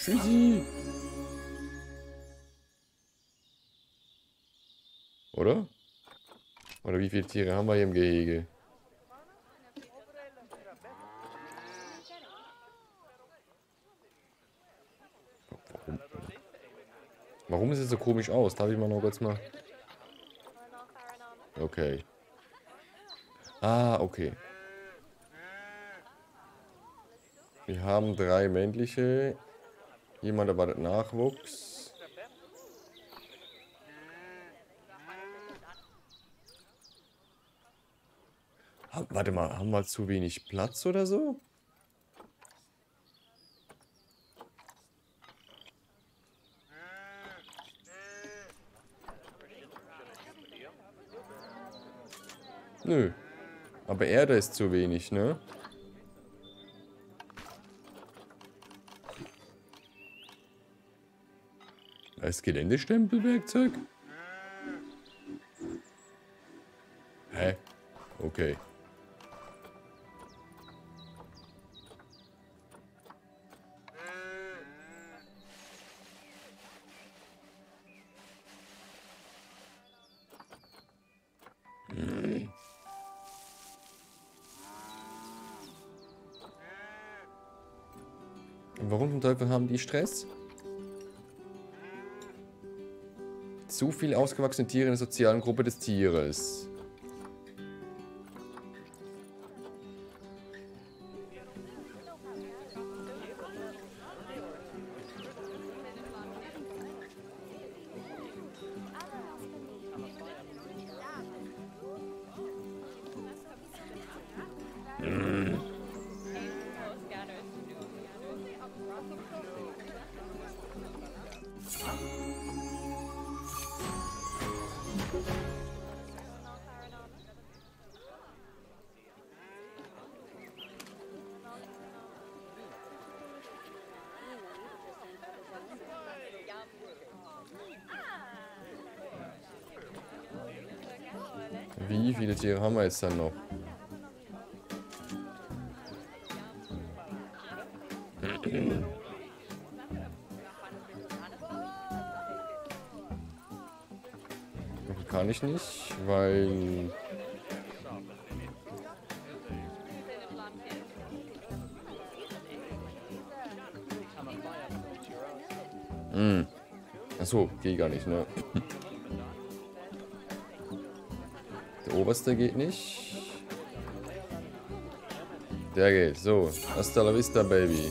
Tschüssi. Oder? Oder wie viele Tiere haben wir hier im Gehege? Warum? Warum sieht es so komisch aus? Darf ich mal noch kurz mal... Okay. Ah, okay. Wir haben 3 männliche. Jemand erwartet Nachwuchs. Warte mal, haben wir zu wenig Platz oder so? Nö. Aber Erde ist zu wenig, ne? Als Geländestempelwerkzeug? Hä? Okay. Und warum zum Teufel haben die Stress? Zu viel ausgewachsene Tiere in der sozialen Gruppe des Tieres. Wie viele Tiere haben wir jetzt dann noch? Kann ich nicht, weil... Achso, geht gar nicht, ne? Der oberste geht nicht. Der geht. So, hasta la vista, Baby.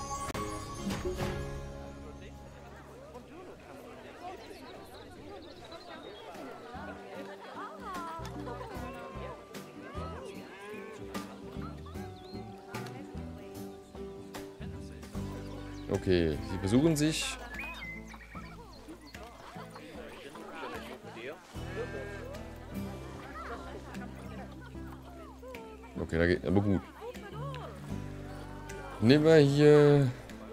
Okay, sie besuchen sich. Okay, da geht aber gut. Nehmen wir hier...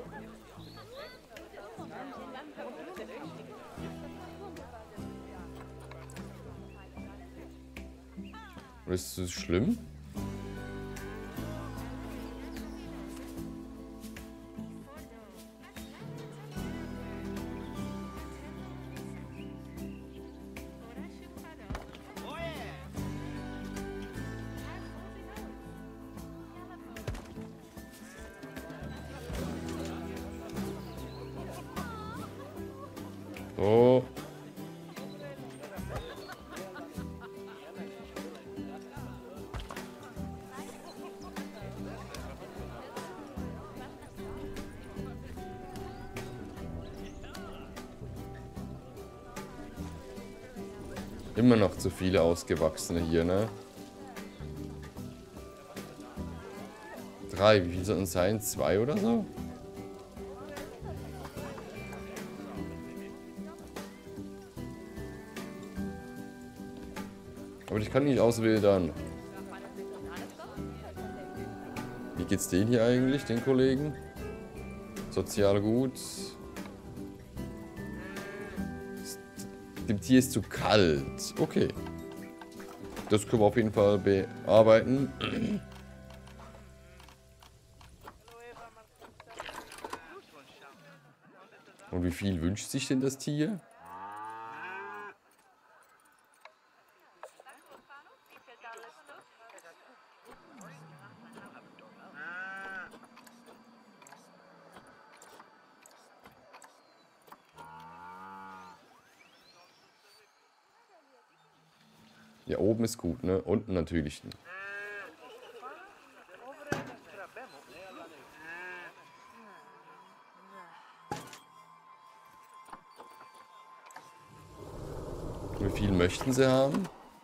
Ist das schlimm? Oh. Immer noch zu viele Ausgewachsene hier, ne? 3, wie viel sollten es sein? 2 oder so? Aber ich kann nicht auswildern. Wie geht's denen hier eigentlich, den Kollegen? Sozial gut. Dem Tier ist zu kalt. Okay. Das können wir auf jeden Fall bearbeiten. Und wie viel wünscht sich denn das Tier? Ja, oben ist gut, ne? Unten natürlich nicht. Wie viel möchten sie haben?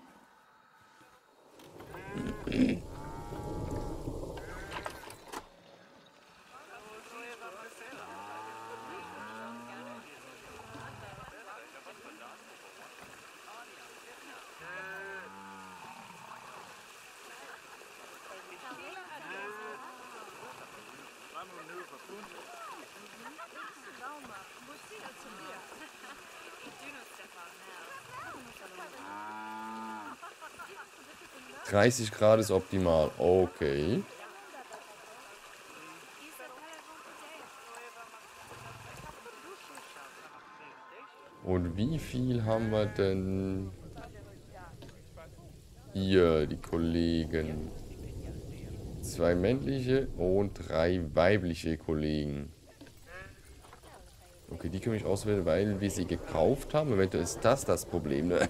– 30 Grad ist optimal. Okay. Und wie viel haben wir denn hier, die Kollegen? 2 männliche und 3 weibliche Kollegen. Okay, die können ich auswählen, weil wir sie gekauft haben. Eventuell ist das Problem, ne?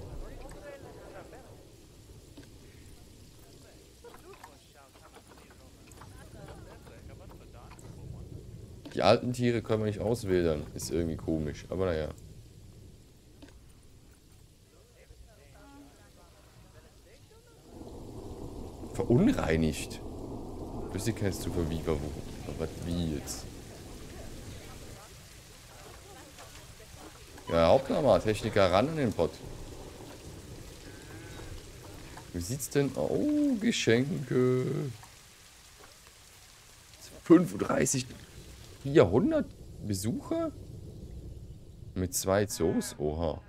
Die alten Tiere können wir nicht auswählen. Ist irgendwie komisch, aber naja. Verunreinigt. Flüssigkeitszufuhr wie, was wie jetzt? Ja, Hauptname, Techniker ran an den Pott. Wie sieht's denn? Oh, Geschenke. 35, 400 Besucher? Mit 2 Zoos? Oha.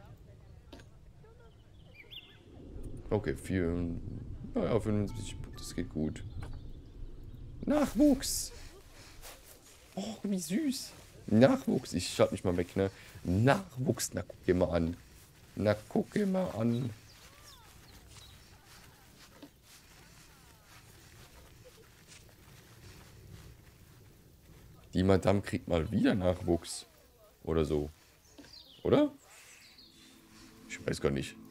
Okay, naja, 75, das geht gut. Nachwuchs. Oh, wie süß. Nachwuchs. Ich schalte mich mal weg, ne? Nachwuchs. Na, guck dir mal an. Na, guck dir mal an. Die Madame kriegt mal wieder Nachwuchs. Oder so. Oder? Ich weiß gar nicht.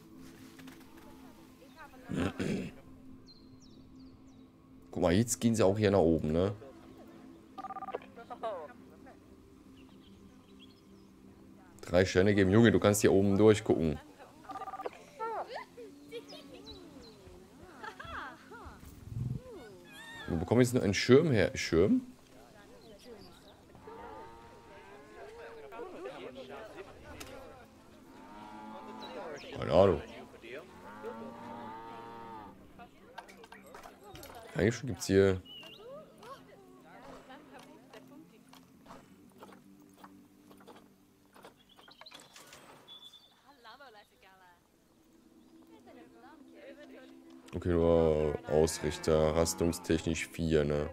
Guck mal, jetzt gehen sie auch hier nach oben, ne? Drei Sterne geben. Junge, du kannst hier oben durchgucken. Wir bekommen jetzt nur einen Schirm her. Schirm? Keine Ahnung. Eigentlich schon gibt's hier... Okay, nur Ausrichter, rastungstechnisch 4, ne?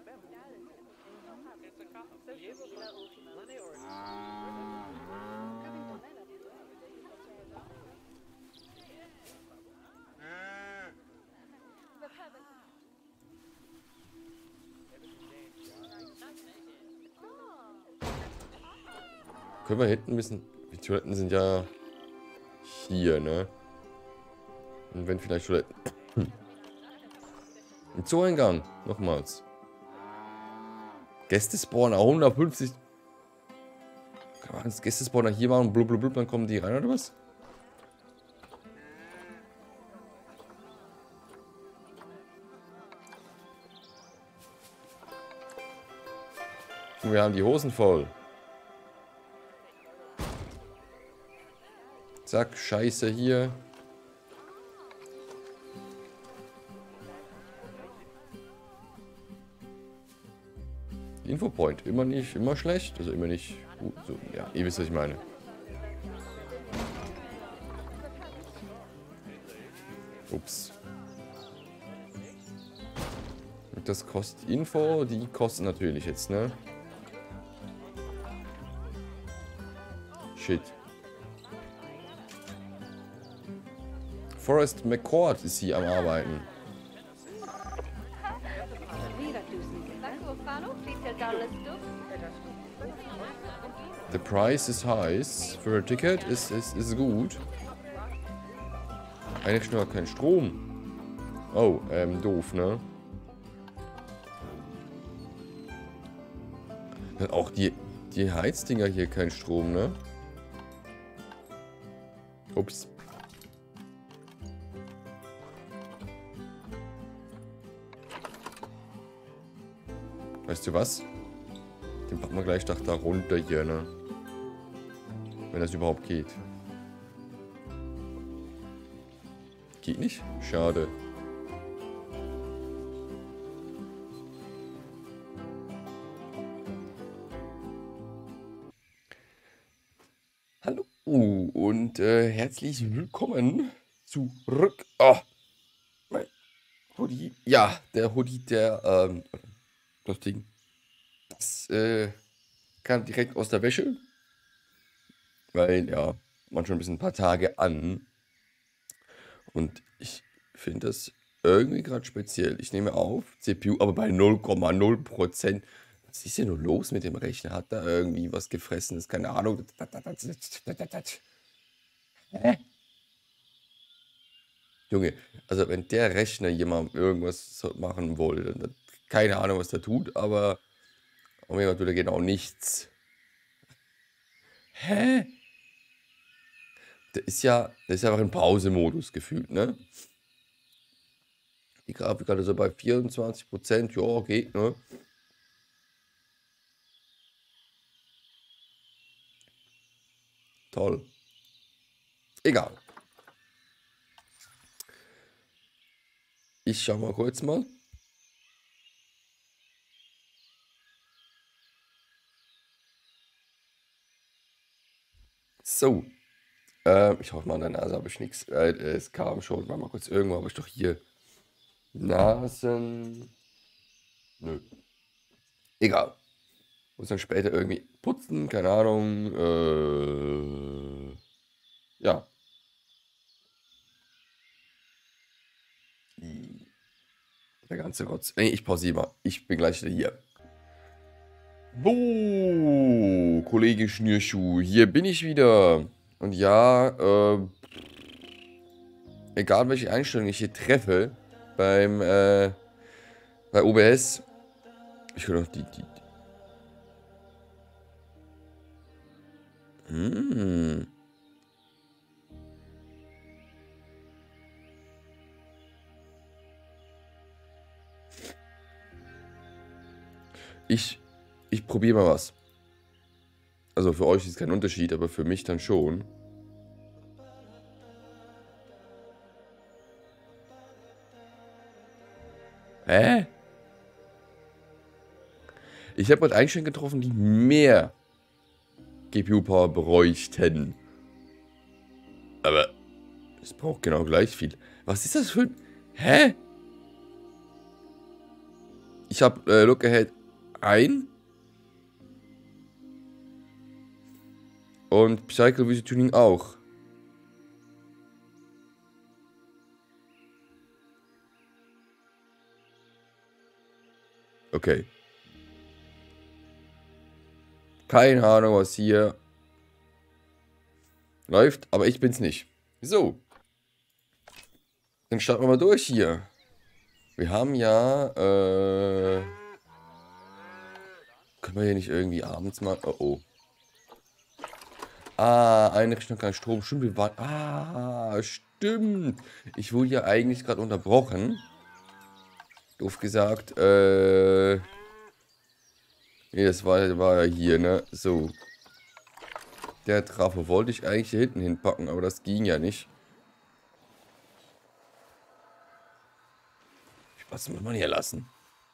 Können wir hinten ein bisschen... Die Toiletten sind ja hier, ne? Und wenn vielleicht Toiletten... Ein Zooeingang. Nochmals. Gästespawner 150. Kann man das Gästespawner hier machen? Blub, dann kommen die rein, oder was? Und wir haben die Hosen voll. Zack, Scheiße hier. Infopoint, immer nicht, immer schlecht, also immer nicht gut, so, ja, ihr wisst, was ich meine. Ups. Das kostet Info, die kosten natürlich jetzt, ne? Shit. Forrest McCord ist hier am Arbeiten. The price is high. Für ein Ticket ist gut. Eigentlich nur kein Strom. Oh, doof, ne? Auch die Heizdinger hier kein Strom, ne? Ups. Weißt du was? Den packen wir gleich da runter hier, ne? Wenn das überhaupt geht. Geht nicht? Schade. Hallo und herzlich willkommen zurück. Oh, mein Hoodie. Ja, der Hoodie, das Ding. Das kam direkt aus der Wäsche. Weil, ja, man schon ein paar Tage an. Und ich finde das irgendwie gerade speziell. Ich nehme auf, CPU, aber bei 0,0%. Was ist denn nur los mit dem Rechner? Hat da irgendwie was gefressen? Ist keine Ahnung. Hä? Junge, also wenn der Rechner jemand irgendwas machen wollte, dann keine Ahnung, was der tut, aber oh mein Gott, tut er genau nichts. Hä? Der ist ja einfach in Pause-Modus gefühlt, ne? Die Grafikkarte so bei 24%, ja, geht, ne? Toll. Egal. Ich schau mal kurz mal. So. Ich hoffe mal, an der Nase habe ich nichts. Es kam schon. Warte mal kurz. Irgendwo habe ich doch hier Nasen. Nö. Egal. Muss dann später irgendwie putzen. Keine Ahnung. Ja. Der ganze Rotz. Nee, ich pausiere mal. Ich bin gleich wieder hier. So, Kollege Schnürschuh, hier bin ich wieder. Und ja, egal welche Einstellung ich hier treffe bei OBS, ich höre noch Hm. Ich probiere mal was. Also für euch ist kein Unterschied, aber für mich dann schon. Hä? Ich habe gerade Einstellungen getroffen, die mehr GPU-Power bräuchten. Aber es braucht genau gleich viel. Was ist das für ein... Hä? Ich habe Look Ahead ein. Und Psycho Visual Tuning auch. Okay. Keine Ahnung, was hier läuft, aber ich bin's nicht. So. Dann starten wir mal durch hier. Wir haben ja, können wir hier nicht irgendwie abends mal... Oh, oh. Ah, Einrichtung kein Strom. Stimmt, wir waren... Ah, stimmt. Ich wurde ja eigentlich gerade unterbrochen. Doof gesagt, nee, das war ja hier, ne? So. Der Trafo wollte ich eigentlich hier hinten hinpacken, aber das ging ja nicht. Was muss man hier lassen?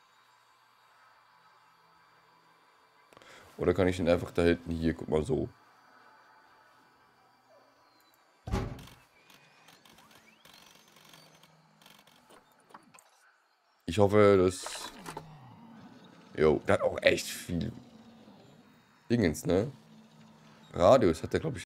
Oder kann ich den einfach da hinten hier, guck mal so. Ich hoffe, dass... Jo, der hat auch echt viel Dingens, ne? Radius hat der, glaube ich,